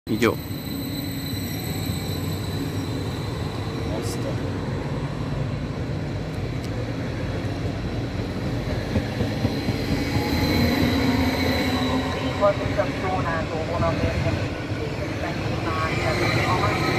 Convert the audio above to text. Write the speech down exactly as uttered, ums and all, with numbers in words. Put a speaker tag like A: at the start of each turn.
A: Így jó.
B: Azt a...
C: Volt itt a trónázó vonatérkezését, megnyilván,